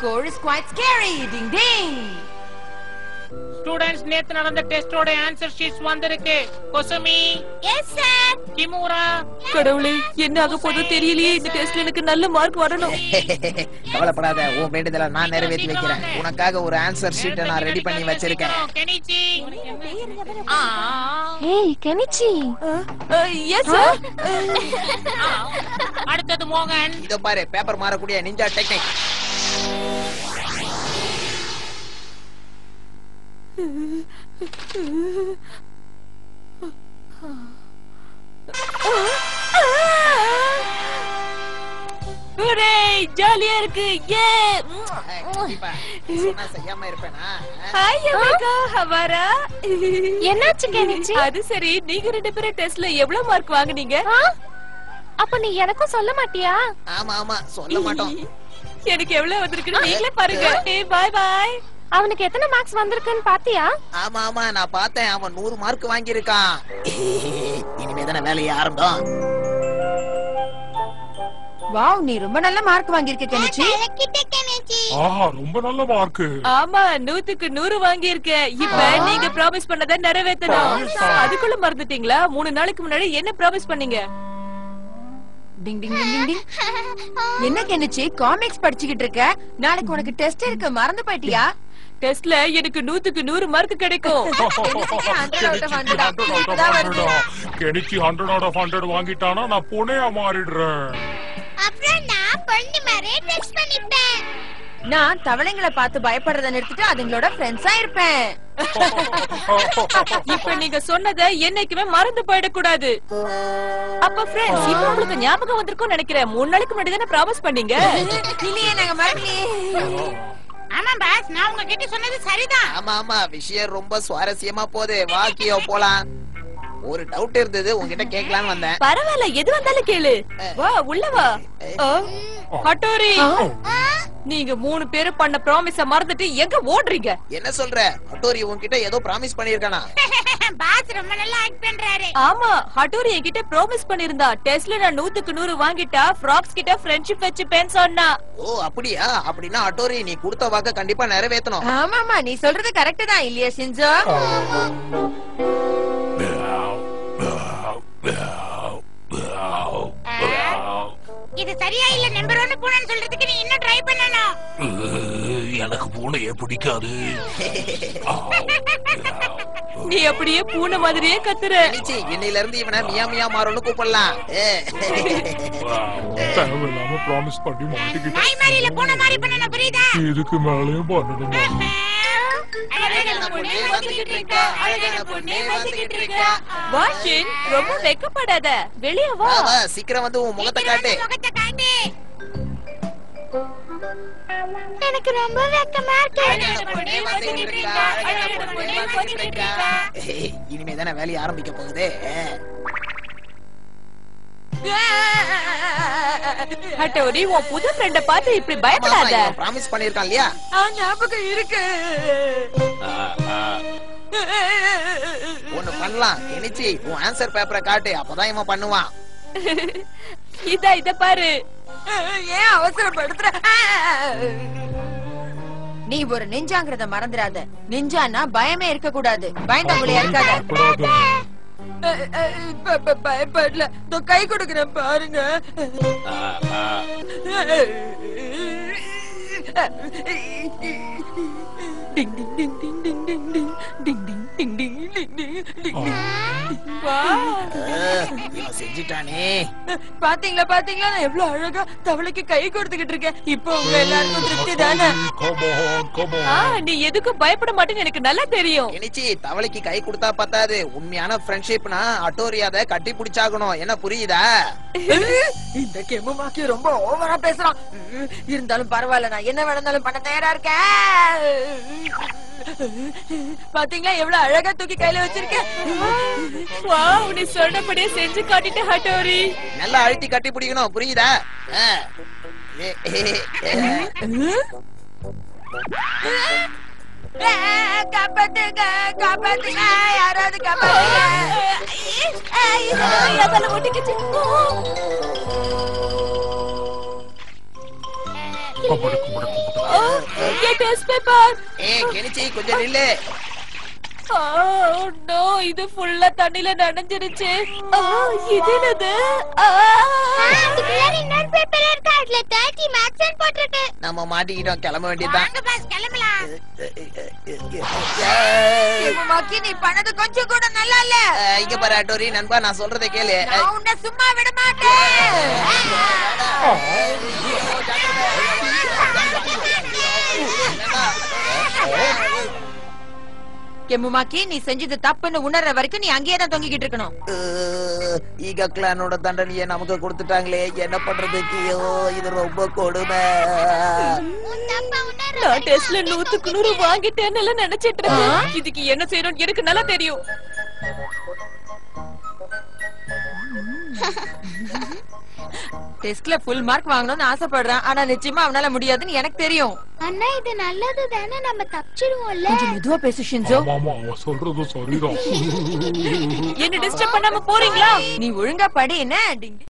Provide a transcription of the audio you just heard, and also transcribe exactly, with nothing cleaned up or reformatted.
score is quite scary. Ding ding. Students, நேத்து நடந்த டெஸ்டோட answer sheets வந்திருக்கு. கொசுமி. Yes sir. கிமுரா. கடவுளே, என்ன ஆக போதோ தெரியலையே. இந்த டெஸ்ட்ல எனக்கு நல்ல மார்க் வரணும். கவலைப்படாத, உன் வேண்டுதலை நான் நிறைவேற்றி வைக்கிறேன். உனக்காக ஒரு ஆன்சர் ஷீட்டை நான் ரெடி பண்ணி வச்சிருக்கேன். கெனிச்சி. ஏய் கெனிச்சி. Yes sir. அடுத்தது மோகன். இதோ பாரு, பேப்பர் மாறக்கூடிய நிஞ்சா டெக்னிக். ஜாலியா இருக்கு. என்னாச்சு கெனிச்சி? அது சரி, நீங்க ரெண்டு பேரும் டெஸ்ட்ல எவ்வளவு மார்க் வாங்குனீங்க? அப்ப நீ எனக்கும் சொல்ல மாட்டியா? ஆமா ஆமா, சொல்ல மாட்டோம். எனக்கு எவ்வளவு வந்திருக்குன்னு நீங்களே பாருங்க. ஏய் பை பை. அவனுக்கு எத்தனை மார்க்ஸ் வந்திருக்குன்னு பாத்தியா? ஆமா ஆமா, நான் பார்த்தேன். அவன் நூறு மார்க் வாங்கி இருக்கான். இனிமேதான வேலையை ஆரம்பம். வாவ், நீ ரொம்ப நல்ல மார்க் வாங்கியிருக்க கெனிச்சி. ஆஹா, ரொம்ப நல்ல மார்க். ஆமா, நூத்துக்கு நூறு வாங்கி இருக்க. இப்ப நீங்க ப்ராமிஸ் பண்ணத நிறைவேத்தணும். அதுக்குள்ள மறந்துட்டீங்களா? மூணு நாளைக்கு முன்னாடி என்ன ப்ராமிஸ் பண்ணீங்க? டிங் டிங் டிங் டிங் டிங். என்ன கெனிச்சி, காமிக்ஸ் படிச்சுக்கிட்டு இருக்க? நாளைக்கு உனக்கு டெஸ்ட் இருக்கு, மறந்து போயிட்டியா? டெஸ்ட்ல எனக்கு நூத்துக்கு நூறு மார்க் கிடைக்கும். Kenichi hundred out of hundred வாங்கிட்டானா நான் பொண்ணையா மாறிடுறேன். அப்புறம் நான் பொண்ணு மாதிரி ட்ரெஸ் பண்ணிப்பேன். நான் தவளைங்களை பார்த்து பயப்படுறத நிறுத்திட்டு அதுங்களோட ஃப்ரெண்ட்ஸா இருப்பேன். இப்ப நீங்க சொன்னதை என்னைக்குமே மறந்து போயிடக்கூடாது. அப்ப ஃப்ரெண்ட்ஸ், இப்ப உங்களுக்கு ஞாபகம் வந்திருக்கும்னு நினைக்கிறேன். மூணு நாளைக்கு முன்னாடி தானே ப்ராமிஸ் பண்ணீங்க. இல்லையே, நாங்க மறக்கலையே. ஆமா பாஸ், நான் உங்க கிட்ட சொன்னது சரிதான். ஆமா ஆமா, விஷயம் ரொம்ப சுவாரஸ்யமா போகுது. வாக்கியோ போலாம். ஒரு டவுட் இருந்தது, உங்ககிட்ட கேட்கலான்னு வந்தேன். பரவாயில்ல, எது வந்தாலும் கேளு. வா, உள்ள வா. ஹட்டோரி, நீங்க மூணு பேரும் பண்ண ப்ராமிஸ மறந்துட்டு எங்க ஓடுறீங்க? என்ன சொல்ற? ஹட்டோரி உன்கிட்ட ஏதோ ப்ராமிஸ் பண்ணிருக்கானா? பாஸ் ரொம்ப நல்லா ஆக்ட் பண்றாரு. ஆமா, ஹட்டோரி என்கிட்ட ப்ராமிஸ் பண்ணிருந்தா. டெஸ்ட்ல நான் நூத்துக்கு நூறு வாங்கிட்டா ஃப்ராக்ஸ் கிட்ட ஃப்ரெண்ட்ஷிப் வச்சுப்பேன்னு சொன்னா. ஓ அப்படியா? அப்படின்னா ஹட்டோரி, நீ கொடுத்த வாக்க கண்டிப்பா நிறைவேற்றணும். ஆமா ஆமா, நீ சொல்றது கரெக்ட் தான் இல்லையா ஷின்சோ? இது சரியா இல்ல. நம்பர் ஒன்னு பூனைன்னு சொல்றதுக்கு நீ இன்னும் ட்ரை பண்ணணும். எனக்கு பூனையே பிடிக்காது. நீ அப்படியே பூனை மாதிரியே கத்துற. இன்னையில இருந்து இவனை மியா மியா மாறணும் கூப்பிடலாம். தேவையில்லாம ப்ராமிஸ் பண்ணி மாட்டிக்கிட்டேன். நாய் மாதிரி இல்ல, பூனை மாதிரி பண்ணணும், புரியுதா? இதுக்கு மேலயும் பண்ணணுமா? வாஷின், ரொம்ப வெக்கப்படாத. வெளியே வா. சீக்கிரம் வந்து உன் முகத்தை காட்டு. எனக்கு ரொம்ப வெக்கமா இருக்கு. இனிமேதானே வேலையை ஆரம்பிக்க போகுது. ஹட்டோரி, உன் புது ஃப்ரெண்ட பார்த்து இப்படி பயப்படாத. ப்ராமிஸ் பண்ணிருக்கான் இல்லையா? ஞாபகம் இருக்கு. ஒண்ணு பண்ணலாம். கெனிச்சி, உன் ஆன்சர் பேப்பரை காட்டு, அப்பதான் இவன் பண்ணுவான். இதா இத பாரு. ஏன் அவசரப்படுத்துற? நீ ஒரு நிஞ்சாங்கிறத மறந்துடாத. நிஞ்சானா பயமே இருக்க கூடாது. பயந்தாங்குழியா இருக்காத. பயப்படல, கை கொடுக்கிறேன் பாருங்க. டிங் டிங் டிங் டிங் டிங் டிங் டிங் டிங் டிங் டிங் டிங் டிங் டிங் டிங் டிங். செஞ்சிட்டானே. பாத்தீங்களா பாத்தீங்களா, நான் எவ்வளவு அழகா தவளைக்கு கை கொடுத்துக்கிட்டு இருக்கேன். இப்போ உங்க எல்லாருக்கும் திருப்தி தானே? நீ எதுக்கும் பயப்பட மாட்டேன்னு எனக்கு நல்லா தெரியும். கெனிச்சி, தவளைக்கு கை கொடுத்தா பத்தாது. உண்மையான ஃப்ரெண்ட்ஷிப்னா ஹட்டோரி அதை கட்டி பிடிச்சாகணும். என்ன புரியுதா? இந்த கெமுமாக்கி ரொம்ப ஓவரா பேசுறான். இருந்தாலும் பரவாயில்ல, நான் என்ன வேணாலும் பண்ண தயாரா இருக்கேன். பாத்தீங்களா எவ்வளவு அழகா தூக்கி கையில வச்சிருக்கேன். வாவ், நீ சொன்னபடியே செஞ்சு காட்டிட்ட ஹட்டோரி. நல்லா அழுத்தி கட்டி பிடிக்கணும், புரியுதா? காப்பாத்துங்க, காப்பாத்துங்க, யாராவது காப்பாத்துங்க. Test paper. ஏய் கெனிச்சி கொஞ்சம் நில்லு. நோ, இது ஃபுல்லா தண்ணில நனைஞ்சிருச்சு. ஆ, இது என்னது? ஆ, அதுக்குள்ள இன்னொரு பேப்பர் இருக்கு. அதுல முப்பது மார்க்ஸ் போட்டுருக்கு. நம்ம மாட்டிக்கிட்டோம், கிளம்ப வேண்டியதுதான். வாங்க பாஸ் கிளம்பலாம். கெமுமாக்கி நீ பண்ணது கொஞ்சம் கூட நல்லா இல்ல. அஹ், இங்க பாரு அட்டோரி நண்பா, நான் சொல்றதை கேளு. நான் உன்னை சும்மா விட மாட்டேன். கெமுமாக்கி நீ செஞ்சது தப்புன்னு உணர்ற வரைக்கும் நீ அங்கேயே தான் தொங்கிக்கிட்டு இருக்கணும். அஹ், ஈகா கிளானோட தண்டனையை நமக்கு கொடுத்துட்டாங்களே, என்ன பண்றது? ஐயோ, இது ரொம்ப கொடுமை. நான் டெஸ்ட்ல நூத்துக்கு நூறு வாங்கிட்டேன்னு நினைச்சிட்டு இருக்கேன். இதுக்கு என்ன செய்யணும் எனக்கு நல்லா தெரியும். டெஸ்ட்ல ஃபுல் மார்க் வாங்கணும்னு ஆசைப்படுறான். ஆனா நிச்சயமா அவனால முடியாதுன்னு எனக்கு தெரியும். அண்ணா இது நல்லது தானே, நம்ம தப்பிச்சிடுவோம்ல. கொஞ்சம் மெதுவா பேசு ஷின்சோ. ஆமா அவ சொல்றது சரிதான். என்ன டிஸ்டர்ப் பண்ணாம போறீங்களா? நீ ஒழுங்கா படி என்ன?